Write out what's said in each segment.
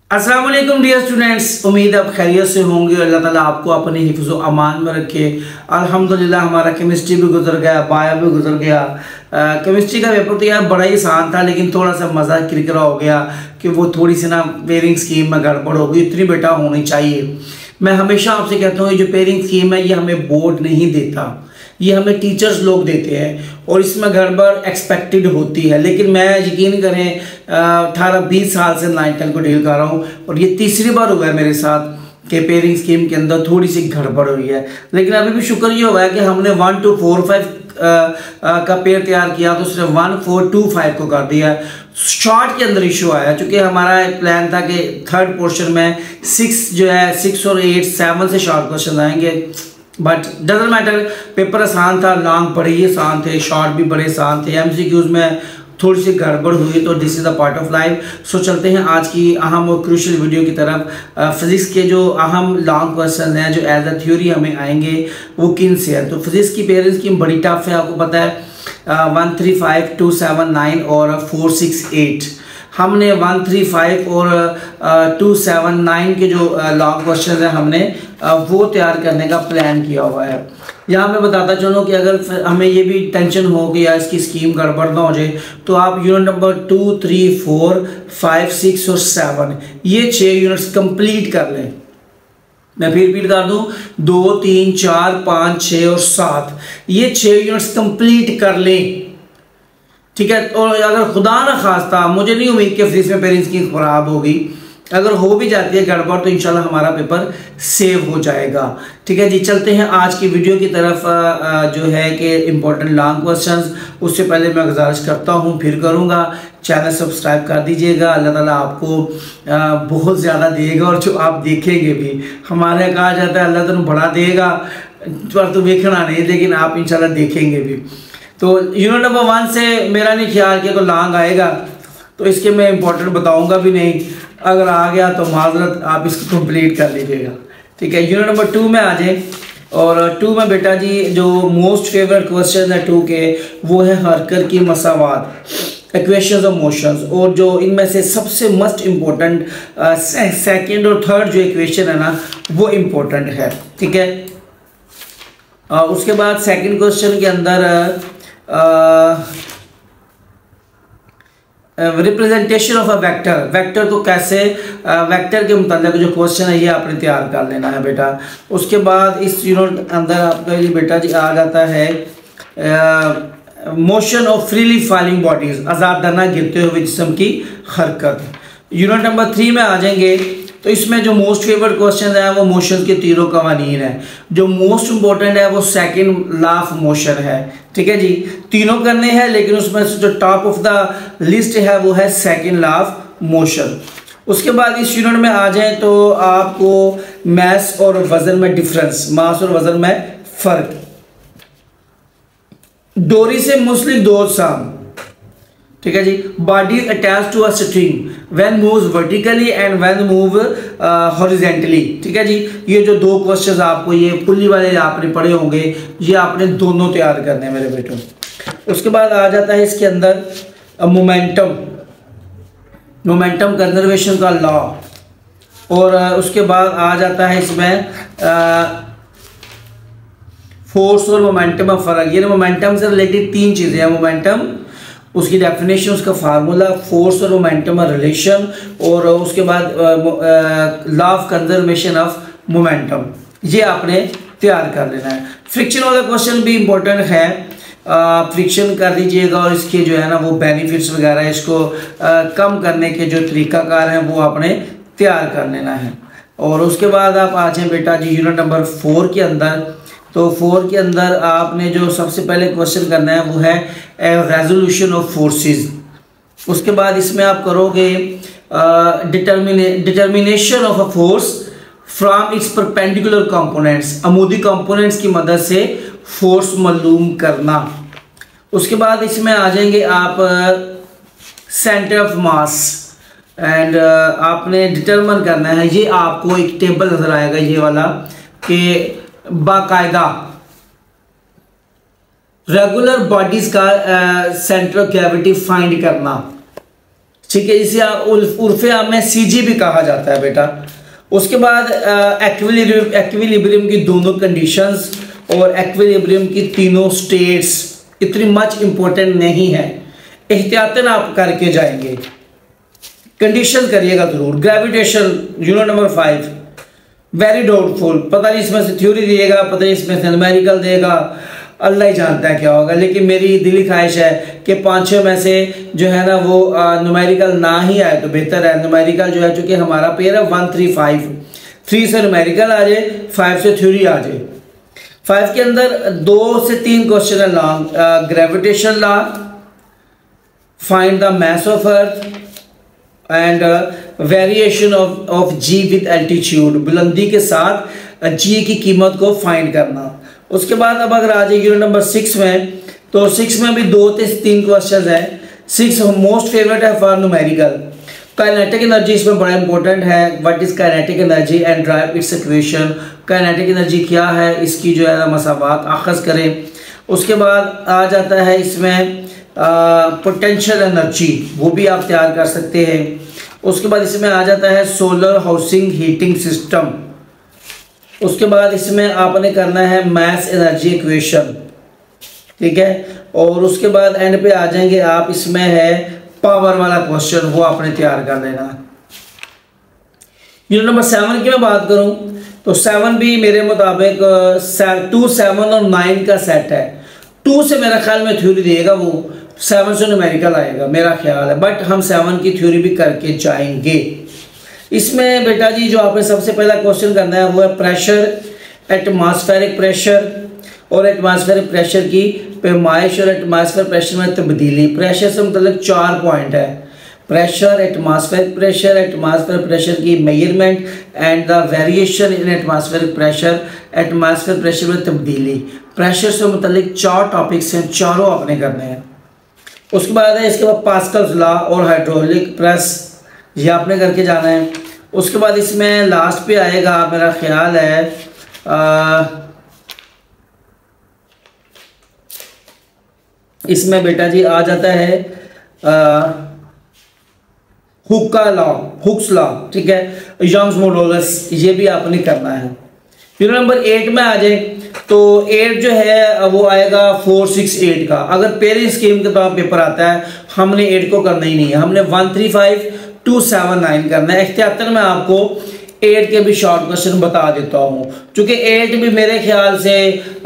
अस्सलाम वालेकुम dear students, उम्मीद आप खैरियत से होंगे। अल्लाह ताला आपको अपने हिफ्ज़ व अमान में रखे। अल्हम्दुलिल्लाह हमारा केमिस्ट्री भी गुजर गया, बायो भी गुजर गया। केमिस्ट्री का पेपर तो यार बड़ा ही आसान था, लेकिन थोड़ा सा मज़ा किरकिरा हो गया कि वो थोड़ी सी ना पेयरिंग स्कीम में गड़बड़ हो गई। इतनी बेटा होनी चाहिए। मैं हमेशा आपसे कहता हूँ, ये जो पेयरिंग स्कीम है ये हमें बोर्ड नहीं देता, ये हमें टीचर्स लोग देते हैं और इसमें गड़बड़ एक्सपेक्टेड होती है। लेकिन मैं यकीन करें 18-20 साल से 9-10 को डील कर रहा हूँ और ये तीसरी बार हुआ है मेरे साथ कि पेयरिंग स्कीम के अंदर थोड़ी सी गड़बड़ हुई है। लेकिन अभी भी शुक्र ये हुआ है कि हमने 1 2 4 5 का पेयर तैयार किया तो सिर्फ 1 4 2 5 को कर दिया। शॉर्ट के अंदर इशू आया, चूँकि हमारा एक प्लान था कि थर्ड पोर्शन में 6 और 8 7 से शॉर्ट क्वेश्चन आएंगे, बट डजंट मैटर। पेपर आसान था, लॉन्ग बड़े ही आसान थे, शॉर्ट भी बड़े आसान थे। एमसीक्यूज में थोड़ी सी गड़बड़ हुई तो this is the part of life. So चलते हैं आज की अहम और क्रूशियल वीडियो की तरफ। फिजिक्स के जो अहम लॉन्ग क्वेश्चन हैं जो एज अ थ्योरी हमें आएंगे वो किन से है। तो फिजिक्स की पेयरिंग स्कीम बड़ी टफ है, आपको पता है। 1 3 5 2 7 9 और 4 6 8 हमने 1 3 5 और 2 7 9 के जो लॉन्ग क्वेश्चन है हमने वो तैयार करने का प्लान किया हुआ है। यहाँ मैं बताता चलूँ कि अगर हमें ये भी टेंशन हो कि यार इसकी स्कीम गड़बड़ ना हो जाए, तो आप यूनिट नंबर 2 3 4 5 6 और 7 ये 6 यूनिट्स कंप्लीट कर लें। मैं फिर रिपीट कर दूँ, 2 3 4 5 6 और 7 ये 6 यूनिट्स कंप्लीट कर लें, ठीक है। और अगर खुदा ना खास्ता, मुझे नहीं उम्मीद कि फिजिक्स में पेयरिंग स्कीम खराब होगी, अगर हो भी जाती है गड़बड़ तो इंशाल्लाह हमारा पेपर सेव हो जाएगा, ठीक है जी। चलते हैं आज की वीडियो की तरफ। जो है कि इम्पोर्टेंट लॉन्ग क्वेश्चंस, उससे पहले मैं गुजारिश करता हूँ फिर करूँगा, चैनल सब्सक्राइब कर दीजिएगा। अल्लाह ताला आपको बहुत ज़्यादा देगा और जो आप देखेंगे भी, हमारे कहा जाता है अल्लाह तुम बढ़ा देगा पर तो देखना नहीं, लेकिन आप इंशाल्लाह देखेंगे भी। तो यूनिट नंबर 1 से मेरा नहीं ख्याल कि कोई लॉन्ग आएगा, तो इसके मैं इंपॉर्टेंट बताऊंगा भी नहीं। अगर आ गया तो माजरत, आप इसको कंप्लीट कर लीजिएगा, ठीक है। यूनिट नंबर 2 में आ जाए, और 2 में बेटा जी जो मोस्ट फेवरेट क्वेश्चन है 2 के वो है हरकत की मसावात, इक्वेशंस ऑफ मोशंस। और जो इनमें से सबसे मस्ट इम्पोर्टेंट सेकेंड और थर्ड जो इक्वेशन है ना वो इम्पोर्टेंट है, ठीक है। उसके बाद सेकेंड क्वेश्चन के अंदर representation of a vector, vector को कैसे, वेक्टर के मुताबिक जो क्वेश्चन है ये आपने तैयार कर लेना है बेटा। उसके बाद इस यूनिट अंदर आपका ये बेटा जी आ जाता है motion of freely falling bodies, आज़ादाना गिरते हुए जिस्म की हरकत। यूनिट नंबर 3 में आ जाएंगे, तो इसमें जो मोस्ट फेवरेट क्वेश्चन है वो मोशन के तीनों कवानीन है। जो मोस्ट इंपॉर्टेंट है वो सेकंड लॉ ऑफ मोशन है, ठीक है जी। तीनों करने हैं, लेकिन उसमें से जो टॉप ऑफ द लिस्ट है वो है सेकंड लॉ ऑफ मोशन। उसके बाद इस यूनिट में आ जाए तो आपको मास और वजन में डिफरेंस, मास और वजन में फर्क, डोरी से मुंसलिक दो साम, ठीक है जी। Body attach to a string when moves vertically and when move horizontally, ठीक है जी। ये जो 2 क्वेश्चंस आपको ये पुल्ली वाले आपने पढ़े होंगे, ये आपने दोनों तैयार करने हैं मेरे बेटों। उसके बाद आ जाता है इसके अंदर मोमेंटम, मोमेंटम कंजर्वेशन का लॉ। और उसके बाद आ जाता है इसमें फोर्स और मोमेंटम में फ़र्क। ये मोमेंटम से रिलेटेड 3 चीज़ें हैं, मोमेंटम, उसकी डेफिनेशन, उसका फार्मूला, फोर्स और मोमेंटम रेलेशन, और उसके बाद law of conservation of momentum, ये आपने तैयार कर लेना है। फ्रिक्शन वाला क्वेश्चन भी इम्पोर्टेंट है, फ्रिक्शन कर लीजिएगा और इसके जो है ना वो बेनिफिट्स वगैरह, इसको कम करने के जो तरीकाकार हैं वो आपने तैयार कर लेना है। और उसके बाद आप आ जाए बेटा जी यूनिट नंबर 4 के अंदर। तो 4 के अंदर आपने जो सबसे पहले क्वेश्चन करना है वो है रेजोल्यूशन ऑफ फोर्सेस। उसके बाद इसमें आप करोगे determination of a force from its perpendicular components, अमूदी कंपोनेंट्स की मदद से फोर्स मालूम करना। उसके बाद इसमें आ जाएंगे आप सेंटर ऑफ मास, एंड आपने डिटरमिन करना है, ये आपको एक टेबल नजर आएगा ये वाला, कि बाकायदा रेगुलर बॉडीज का सेंटर ऑफ ग्रेविटी फाइंड करना, ठीक है, इसे उर्फे आम में सीजी भी कहा जाता है बेटा। उसके बाद एक्विलिब्रियम की दोनों कंडीशंस और एक्विलिब्रियम की तीनों स्टेट्स इतनी मच इंपॉर्टेंट नहीं है, एहतियातन आप करके जाएंगे, कंडीशन करिएगा जरूर। Gravitation unit number 5 very doubtful, पता नहीं इसमें से थ्योरी देगा, पता नहीं इसमें से न्यूमेरिकल देगा, अल्लाह ही जानता है क्या होगा। लेकिन मेरी दिली ख्वाहिश है कि 5-6 में से जो है ना वो न्यूमेरिकल ना ही आए तो बेहतर है। न्यूमेरिकल जो है चूंकि हमारा पेयर है 1 3 5, 3 से न्यूमेरिकल आ जाए, 5 से थ्योरी आ जाए। 5 के अंदर 2 से 3 क्वेश्चन है long, gravitation law, find the mass of earth and variation of g with altitude, बुलंदी के साथ जी की कीमत को फाइंड करना। उसके बाद अब अगर आ जाए यूनिट नंबर 6 में, तो 6 में भी 2 से 3 क्वेश्चन है। 6 मोस्ट फेवरेट है फॉर न्यूमेरिकल। काइनेटिक एनर्जी इसमें बड़ा इंपॉर्टेंट है, what is kinetic energy and drive its equation, kinetic energy क्या है, इसकी जो है ना मसावात आखज करें। उसके बाद आ जाता है इसमें पोटेंशियल एनर्जी, वो भी आप तैयार कर सकते हैं। उसके बाद इसमें आ जाता है सोलर हाउसिंग हीटिंग सिस्टम। उसके बाद इसमें आपने करना है मास एनर्जी इक्वेशन, ठीक है। और उसके बाद एंड पे आ जाएंगे आप, इसमें है पावर वाला क्वेश्चन, वो आपने तैयार कर लेना। यूनिट नंबर 7 की मैं बात करूं तो 7 भी मेरे मुताबिक 2, 7 और 9 का सेट है। 2 से मेरा ख्याल में थ्योरी देगा, वो 7 से न्यूमेरिकल आएगा मेरा ख्याल है, बट हम 7 की थ्योरी भी करके जाएंगे। इसमें बेटा जी जो आपने सबसे पहला क्वेश्चन करना है वो है प्रेशर, एटमॉस्फेरिक प्रेशर और एटमॉस्फेरिक प्रेशर की पैमाइश और एटमॉस्फेरिक प्रेशर में तब्दीली। प्रेशर से मतलब 4 पॉइंट है, प्रेशर, एटमॉस्फेरिक प्रेशर की measurement and the variation in atmospheric pressure में तब्दीली। प्रेशर से मतलब 4 टॉपिक्स हैं, चारों आपने करने हैं। उसके बाद है इसके बाद पास्कल्स लॉ और हाइड्रोलिक प्रेस, ये आपने करके जाना है। उसके बाद इसमें लास्ट पे आएगा मेरा ख्याल है इसमें बेटा जी आ जाता है हुक्स लॉ, ठीक है, यंग्स मॉडुलस, ये भी आपने करना है। यूनिट नंबर 8 में आ जाए तो 8 जो है वो आएगा 468 का। अगर पेयरिंग स्कीम के तौर पेपर आता है, हमने 8 को करना ही नहीं है, हमने 1 3 5 2 7 9 करना है। एहतियातन मैं आपको 8 के भी शॉर्ट क्वेश्चन बता देता हूं, क्योंकि 8 भी मेरे ख्याल से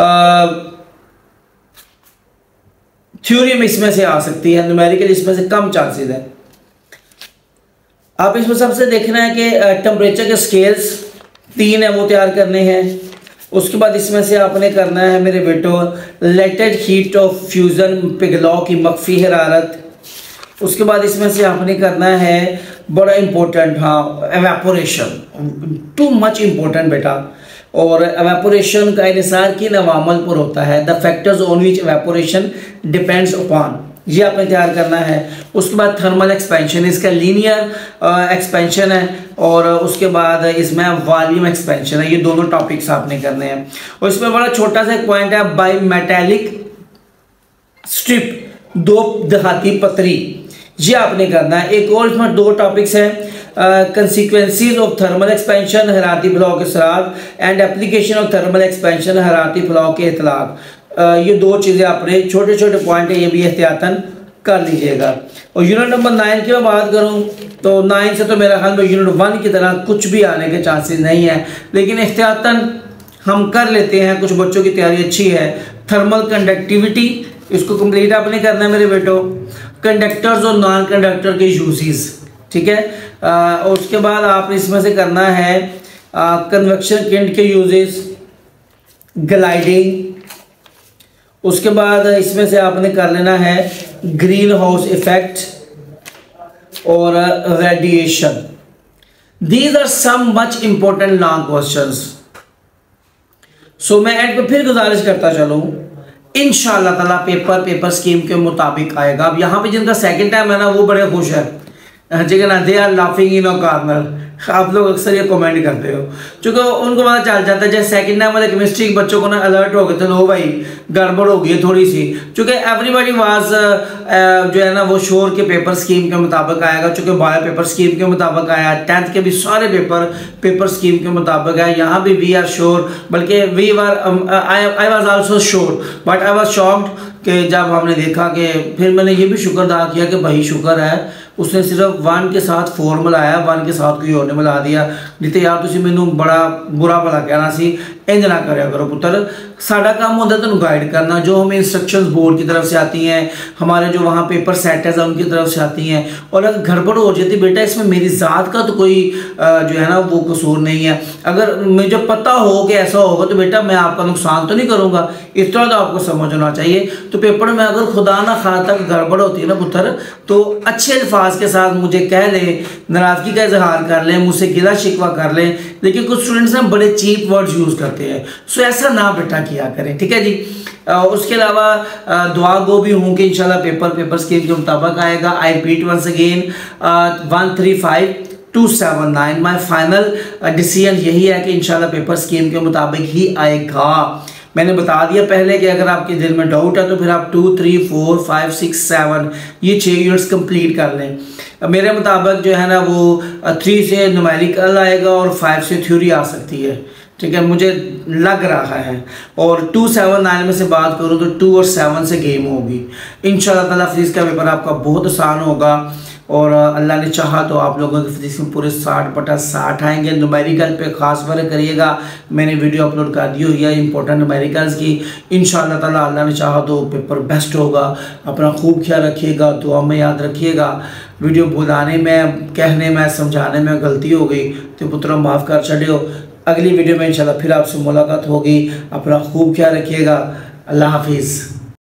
थ्योरी में इसमें से आ सकती है, न्यूमेरिकल इसमें से कम चांसेस है। आप इसमें सबसे देखना है कि टेम्परेचर के स्केल्स 3 है, वो तैयार करने हैं। उसके बाद इसमें से आपने करना है मेरे बेटो लेटेड हीट ऑफ फ्यूजन, पिघलाव की मख्फी हरारत। उसके बाद इसमें से आपने करना है बड़ा इंपॉर्टेंट, हाँ, एवेपोरेशन, टू मच इंपॉर्टेंट बेटा। और एवेपोरेशन का इन्हिसार किन अवामल पर होता है, the factors on which evaporation depends upon, ये आपने तैयार करना है। उसके बाद थर्मल एक्सपेंशन, इसका लीनियर एक्सपेंशन है, और उसके बाद इसमें वॉल्यूम एक्सपेंशन है। ये दोनों टॉपिक्स आपने करने हैं। और इसमें बड़ा छोटा सा एक पॉइंट है बाई मेटेलिक स्ट्रिप, 2 धाती पतरी, ये आपने करना है। एक और इसमें 2 टॉपिक्स हैं, कंसिक्वेंसीज ऑफ थर्मल एक्सपेंशन, हरारती फलाव के असरात, and application of thermal expansion, हरारती फलाव के इतलाक। ये 2 चीज़ें आपने छोटे छोटे पॉइंट है, ये भी एहतियातन कर लीजिएगा। और यूनिट नंबर 9 की मैं बात करूं तो 9 से तो मेरा ख्याल में यूनिट 1 की तरह कुछ भी आने के चांसेस नहीं है, लेकिन एहतियातन हम कर लेते हैं, कुछ बच्चों की तैयारी अच्छी है। थर्मल कंडक्टिविटी, इसको कंप्लीट आपने करना है मेरे बेटो। कंडक्टर्स और नॉन कंडक्टर के यूजेस, ठीक है। और उसके बाद आपने इसमें से करना है कन्वेक्शन किंड के यूजेस, ग्लाइडिंग। उसके बाद इसमें से आपने कर लेना है ग्रीन हाउस इफेक्ट और radiation. These are some much important long questions. So मैं एंड पे फिर गुजारिश करता चलूं, इंशाअल्लाह ताला पेपर स्कीम के मुताबिक आएगा। अब यहाँ पे जिनका सेकंड टाइम है ना, वो बड़े खुश है, ठीक है ना, they are laughing in a corner, आप लोग अक्सर ये कमेंट करते हो, क्योंकि उनको पता चल जाता है। जैसे सेकंड टाइम वाले केमिस्ट्री के बच्चों को ना अलर्ट हो गए थे, लो भाई गड़बड़ हो गई है थोड़ी सी, क्योंकि एवरीबॉडी वाज जो है ना वो शोर के पेपर स्कीम के मुताबिक आएगा, चूँकि बायो पेपर स्कीम के मुताबिक आया, 10th के भी सारे पेपर स्कीम के मुताबिक है। यहाँ भी वी आर श्योर, बल्कि we were I was also sure, but I was shocked कि जब हमने देखा कि फिर मैंने ये भी शुक्र अदा किया कि भाई शुक्र है उसने सिर्फ 1 के साथ 4 मिलाया, 1 के साथ कोई और ने मिला दिया। नहीं तो यार तुम मैनू बड़ा बुरा भला कहना सी, इंज ना करया करो पुत्र। साडा काम होता है तेन गाइड करना, जो हमें इंस्ट्रक्शंस बोर्ड की तरफ से आती हैं, हमारे जो वहाँ पेपर सेटर्स हैं उनकी तरफ से आती हैं। और अगर गड़बड़ हो जाती बेटा इसमें मेरी ज़ात का तो कोई जो है ना वो कसूर नहीं है। अगर मुझे पता हो कि ऐसा होगा तो बेटा मैं आपका नुकसान तो नहीं करूँगा, इस तरह तो आपको समझ होना चाहिए। तो पेपर में अगर खुदा ना खास्ता गड़बड़ होती है ना पुत्र, तो अच्छे अल्फाज के साथ मुझे कह लें, नाराज़गी का इजहार कर लें, मुझसे गिला शिकवा कर लें। लेकिन कुछ स्टूडेंट्स ना बड़े चीप वर्ड्स यूज़ करते हैं, सो ऐसा ना बेटा किया करें, ठीक है जी। उसके अलावा दुआ गो भी हूँ कि इंशाल्लाह पेपर स्कीम के मुताबिक आएगा। I repeat once again 135279 my final decision यही है कि इंशाल्लाह पेपर स्कीम के मुताबिक ही आएगा। मैंने बता दिया पहले कि अगर आपके दिल में डाउट है तो फिर आप 2, 3, 4, 5, 6, 7 ये 6 यूनिट्स कंप्लीट कर लें। मेरे मुताबिक जो है ना वो 3 से न्यूमेरिकल आएगा और 5 से थ्योरी आ सकती है, ठीक है, मुझे लग रहा है। और 2, 7, 9 में से बात करूँ तो 2 और 7 से गेम होगी इंशाल्लाह ताला। फिजिक्स का पेपर आपका बहुत आसान होगा और अल्लाह ने चाहा तो आप लोगों के फिजिक्स में पूरे 60/60 आएंगे। न्यूमेरिकल पे खास वर्क करिएगा, मैंने वीडियो अपलोड कर दी हुई है इंपॉर्टेंट न्यूमेरिकल्स की। इंशाल्लाह ताला अल्लाह ने चाहा तो पेपर बेस्ट होगा। अपना खूब ख्याल रखिएगा, दुआ में याद रखिएगा। वीडियो बुलाने में, कहने में, समझाने में गलती हो गई तो पुत्रों माफ़ कर छड़ियो। अगली वीडियो में इंशाल्लाह फिर आपसे मुलाकात होगी। अपना खूब ख्याल रखिएगा। अल्लाह हाफिज़।